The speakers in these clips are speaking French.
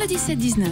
17-19.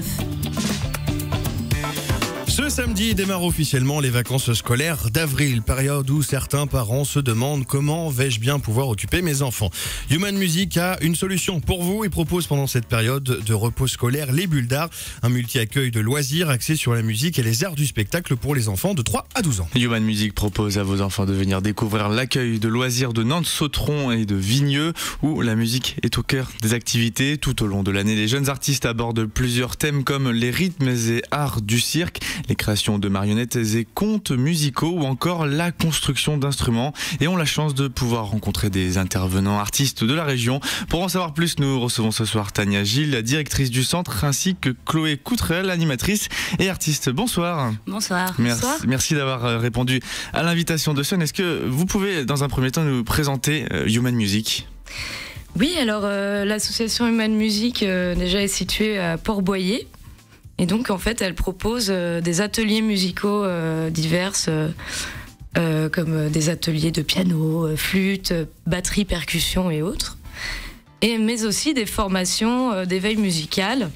Ce samedi démarrent officiellement les vacances scolaires d'avril, période où certains parents se demandent comment vais-je bien pouvoir occuper mes enfants. Human Music a une solution pour vous et propose pendant cette période de repos scolaire les bulles d'art, un multi-accueil de loisirs axé sur la musique et les arts du spectacle pour les enfants de 3 à 12 ans. Human Music propose à vos enfants de venir découvrir l'accueil de loisirs de Nantes-Sautron et de Vigneux, où la musique est au cœur des activités. Tout au long de l'année, les jeunes artistes abordent plusieurs thèmes comme les rythmes et arts du cirque, les créations de marionnettes et contes musicaux ou encore la construction d'instruments, et ont la chance de pouvoir rencontrer des intervenants artistes de la région. Pour en savoir plus, nous recevons ce soir Tania Gilles, la directrice du centre, ainsi que Chloé Coutrel, animatrice et artiste. Bonsoir. Bonsoir. Merci d'avoir répondu à l'invitation de Sun. Est-ce que vous pouvez dans un premier temps nous présenter Human Music ? Oui, alors l'association Human Music déjà est située à Port-Boyer. Et donc, en fait, elle propose des ateliers musicaux divers, comme des ateliers de piano, flûte, batterie, percussion et autres. Mais aussi des formations d'éveil musical,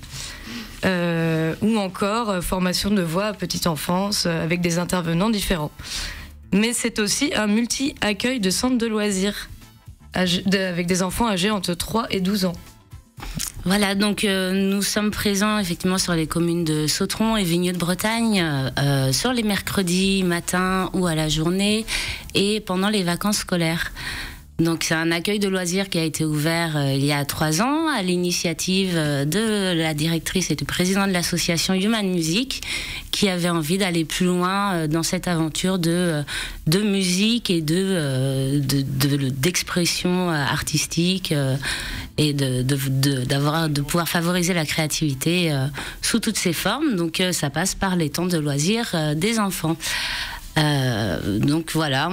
ou encore formation de voix à petite enfance avec des intervenants différents. Mais c'est aussi un multi-accueil de centre de loisirs avec des enfants âgés entre 3 et 12 ans. Voilà, donc nous sommes présents effectivement sur les communes de Sautron et Vigneux de Bretagne, sur les mercredis matin ou à la journée et pendant les vacances scolaires. Donc c'est un accueil de loisirs qui a été ouvert il y a 3 ans à l'initiative de la directrice et du président de l'association Human Music, qui avait envie d'aller plus loin dans cette aventure de musique et d'expression artistique et de pouvoir favoriser la créativité sous toutes ses formes. Donc ça passe par les temps de loisirs des enfants. Donc voilà,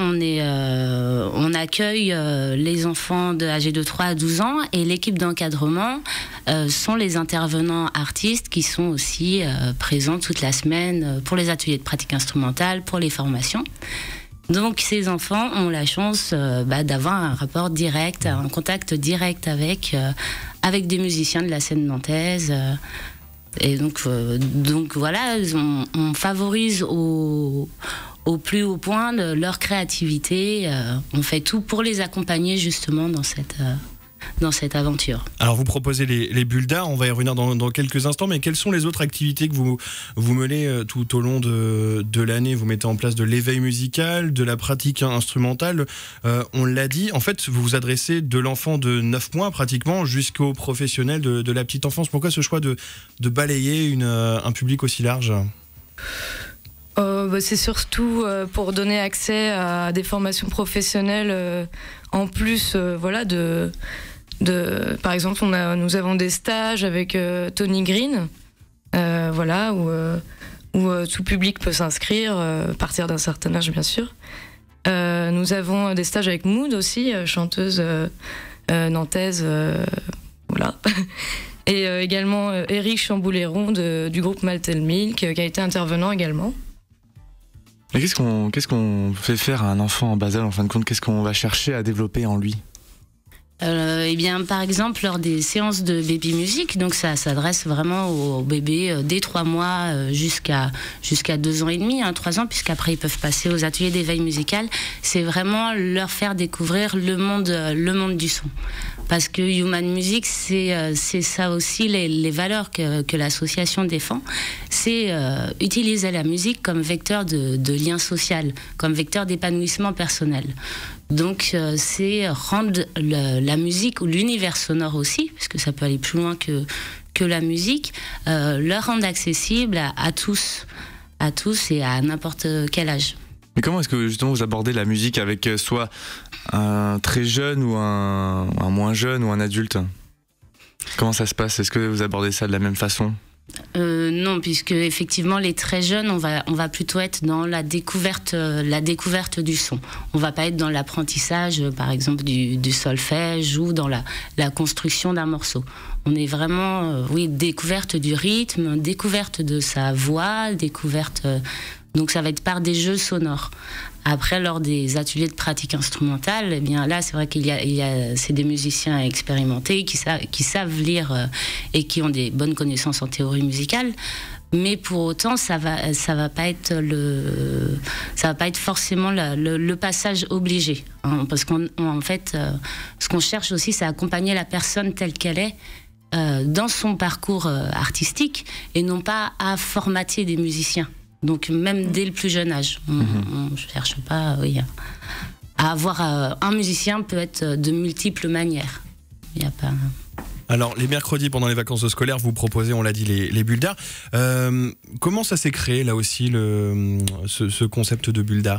on accueille les enfants âgés de 3 à 12 ans, et l'équipe d'encadrement sont les intervenants artistes qui sont aussi présents toute la semaine pour les ateliers de pratique instrumentale, pour les formations. Donc ces enfants ont la chance d'avoir un rapport direct, un contact direct avec des musiciens de la scène nantaise. Et donc voilà, on favorise au plus haut point de leur créativité. On fait tout pour les accompagner justement dans cette aventure. Alors vous proposez les bulles d'art, on va y revenir dans quelques instants, mais quelles sont les autres activités que vous menez tout au long de l'année ? Vous mettez en place de l'éveil musical, de la pratique instrumentale, on l'a dit, en fait vous vous adressez de l'enfant de 9 mois pratiquement jusqu'au professionnel de la petite enfance. Pourquoi ce choix de balayer un public aussi large ? C'est surtout pour donner accès à des formations professionnelles en plus par exemple nous avons des stages avec Tony Green où tout public peut s'inscrire à partir d'un certain âge bien sûr. Nous avons des stages avec Mood aussi, chanteuse nantaise et également Eric Chambouléron du groupe Maltel Milk qui a été intervenant également. Mais qu'est-ce qu'on fait faire à un enfant en bas âge, en fin de compte ? Qu'est-ce qu'on va chercher à développer en lui ? Par exemple, lors des séances de baby music, donc ça s'adresse vraiment aux bébés dès 3 mois jusqu'à 2 ans et demi, 3 ans, puisqu'après ils peuvent passer aux ateliers d'éveil musical. C'est vraiment leur faire découvrir le monde du son. Parce que Human Music, c'est ça aussi les valeurs que l'association défend. C'est utiliser la musique comme vecteur de lien social, comme vecteur d'épanouissement personnel. Donc c'est rendre la musique ou l'univers sonore aussi, parce que ça peut aller plus loin que la musique, leur rendre accessible à tous et à n'importe quel âge. Mais comment est-ce que justement vous abordez la musique avec soit un très jeune ou un moins jeune ou un adulte ? Comment ça se passe ? Est-ce que vous abordez ça de la même façon ? Non, puisque effectivement les très jeunes, on va plutôt être dans la découverte du son. On va pas être dans l'apprentissage, par exemple du solfège ou dans la construction d'un morceau. On est vraiment, découverte du rythme, découverte de sa voix, découverte Donc ça va être par des jeux sonores. Après, lors des ateliers de pratique instrumentale, eh bien là, c'est vrai c'est des musiciens expérimentés qui savent lire et qui ont des bonnes connaissances en théorie musicale. Mais pour autant, ça va pas être forcément le passage obligé, hein, parce qu'en fait, ce qu'on cherche aussi, c'est accompagner la personne telle qu'elle est dans son parcours artistique, et non pas à formater des musiciens. Donc même dès le plus jeune âge, on ne cherche pas à avoir un musicien peut être de multiples manières. Il n'y a pas. Alors, les mercredis pendant les vacances scolaires, vous proposez, on l'a dit, les bulles d'art. Comment ça s'est créé, là aussi, ce concept de bulles d'art ?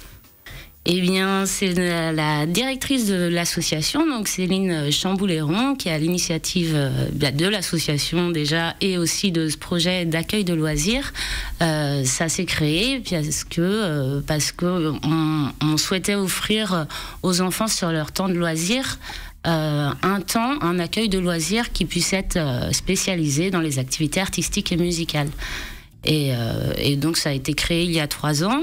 Eh bien, c'est la directrice de l'association, donc Céline Chambouléron, qui est à l'initiative de l'association déjà, et aussi de ce projet d'accueil de loisirs. Ça s'est créé parce que on souhaitait offrir aux enfants sur leur temps de loisirs un accueil de loisirs qui puisse être spécialisé dans les activités artistiques et musicales. Et donc ça a été créé il y a 3 ans.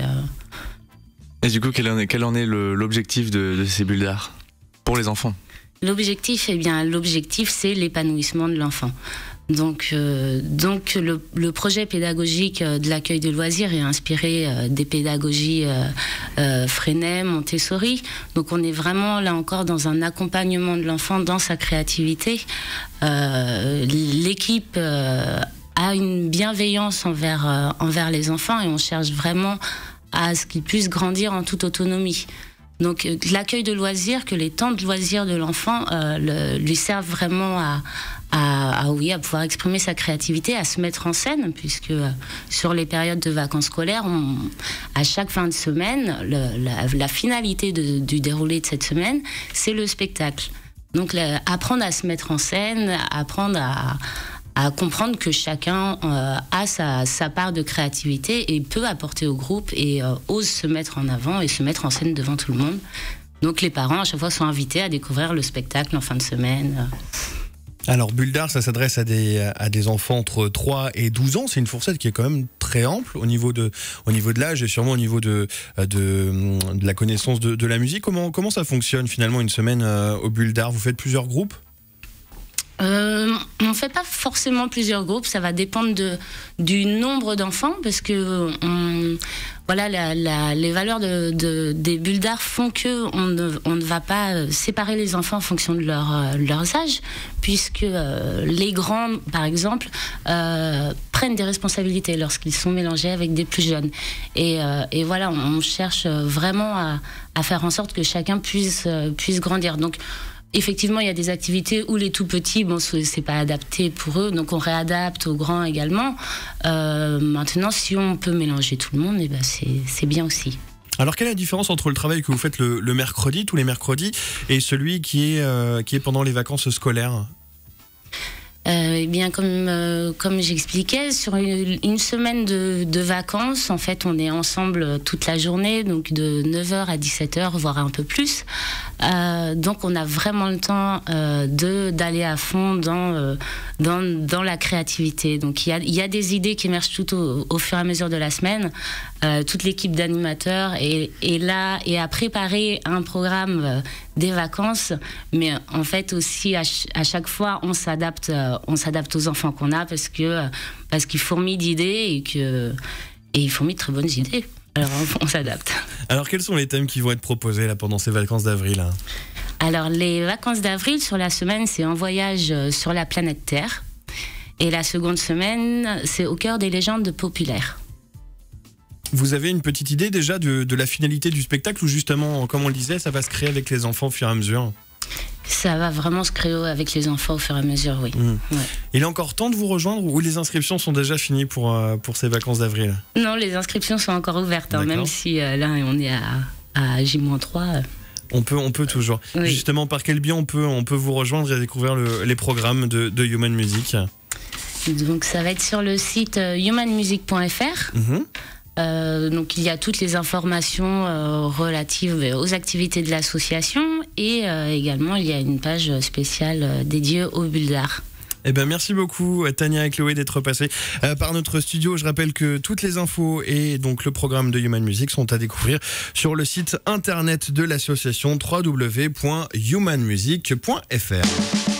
Et du coup, quel en est l'objectif de ces bulles d'art pour les enfants ? L'objectif, c'est l'épanouissement de l'enfant. Donc le projet pédagogique de l'accueil de loisirs est inspiré des pédagogies Freinet, Montessori. Donc on est vraiment là encore dans un accompagnement de l'enfant dans sa créativité. L'équipe a une bienveillance envers les enfants, et on cherche vraiment à ce qu'ils puissent grandir en toute autonomie. Donc l'accueil de loisirs, que les temps de loisirs de l'enfant lui servent vraiment à pouvoir exprimer sa créativité, à se mettre en scène, puisque sur les périodes de vacances scolaires, à chaque fin de semaine, la finalité du déroulé de cette semaine, c'est le spectacle. Donc apprendre à se mettre en scène, apprendre à comprendre que chacun a sa part de créativité et peut apporter au groupe et ose se mettre en avant et se mettre en scène devant tout le monde. Donc les parents à chaque fois sont invités à découvrir le spectacle en fin de semaine. Alors Bulles d'art, ça s'adresse à des enfants entre 3 et 12 ans. C'est une fourchette qui est quand même très ample au niveau de l'âge, et sûrement au niveau de la connaissance de la musique. Comment ça fonctionne finalement une semaine au Bulles d'art ? Vous faites plusieurs groupes ? On ne fait pas forcément plusieurs groupes, ça va dépendre du nombre d'enfants, parce que les valeurs des bulles d'art font qu'on ne va pas séparer les enfants en fonction de leurs âges, puisque les grands, par exemple, prennent des responsabilités lorsqu'ils sont mélangés avec des plus jeunes. Et voilà, on cherche vraiment à faire en sorte que chacun puisse grandir. Donc, effectivement, il y a des activités où les tout petits, c'est pas adapté pour eux, donc on réadapte aux grands également. Maintenant, si on peut mélanger tout le monde, c'est bien aussi. Alors, quelle est la différence entre le travail que vous faites le mercredi, tous les mercredis, et celui qui est pendant les vacances scolaires ? Eh bien, comme j'expliquais, sur une semaine de vacances, en fait, on est ensemble toute la journée, donc de 9h à 17h, voire un peu plus. Donc, on a vraiment le temps d'aller à fond dans la créativité. Donc, il y a des idées qui émergent tout au fur et à mesure de la semaine. Toute l'équipe d'animateurs est là et a préparé un programme des vacances, mais en fait aussi à chaque fois on s'adapte aux enfants qu'on a, parce qu'ils fourmillent d'idées et ils fourmillent de très bonnes idées. Alors on s'adapte. Alors quels sont les thèmes qui vont être proposés là pendant ces vacances d'avril ? Alors les vacances d'avril sur la semaine, c'est un voyage sur la planète Terre, et la seconde semaine c'est au cœur des légendes populaires. Vous avez une petite idée déjà de la finalité du spectacle, ou justement, comme on le disait, ça va se créer avec les enfants au fur et à mesure ? Ça va vraiment se créer avec les enfants au fur et à mesure, oui. Ouais. Il est encore temps de vous rejoindre, ou les inscriptions sont déjà finies pour ces vacances d'avril ? Non, les inscriptions sont encore ouvertes, même si là on est à J-3. On peut toujours. Oui. Justement, par quel biais on peut vous rejoindre et découvrir les programmes de Human Music ? Donc ça va être sur le site humanmusic.fr. Donc il y a toutes les informations relatives aux activités de l'association, et également il y a une page spéciale dédiée aux bulles d'art. Eh ben merci beaucoup Tania et Chloé d'être passées par notre studio. Je rappelle que toutes les infos et donc le programme de Human Music sont à découvrir sur le site internet de l'association www.humanmusic.fr.